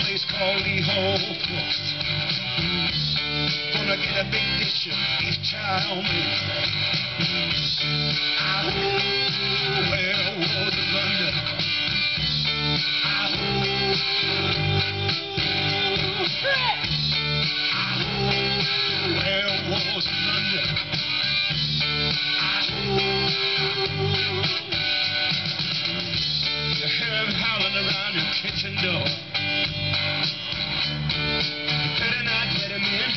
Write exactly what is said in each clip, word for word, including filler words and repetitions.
place called Lee Hall Post. Gonna get a big dish of beef chow mein. Ah, where was London? Ah, where was London? You hear him howling around your kitchen door. You better not let him in.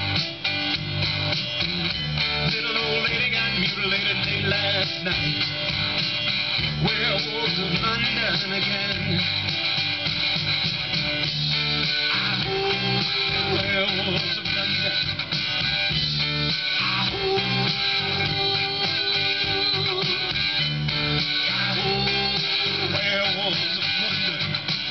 Little old lady got mutilated late last night. Werewolves of London again. Werewolves of London. Werewolves of London.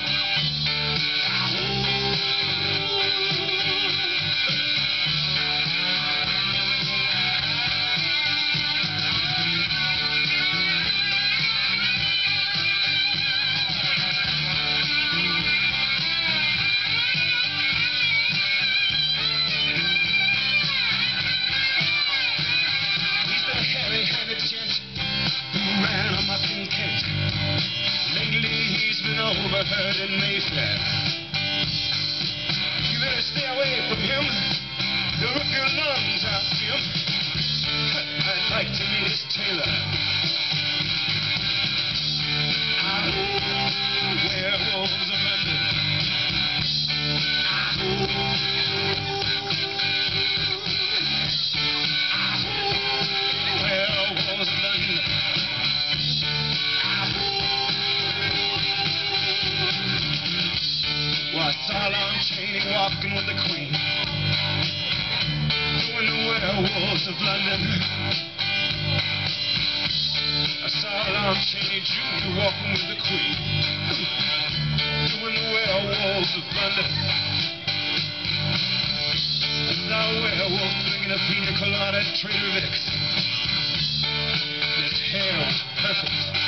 Heavy-handed gent who ran amok in Kent. Lately he's been overheard in Mayfair. You better stay away from him. He'll rip your lungs out, Jim. I'd like to meet his tailor. Ah, werewolves of London. Ah, werewolves of London. Well, I saw Lon Chaney walking with the Queen, doing the werewolves of London. I saw Lon Chaney Junior walking with the Queen, doing the werewolves of London. I saw a werewolf drinking a pina colada at Trader Vic's. His hair was perfect.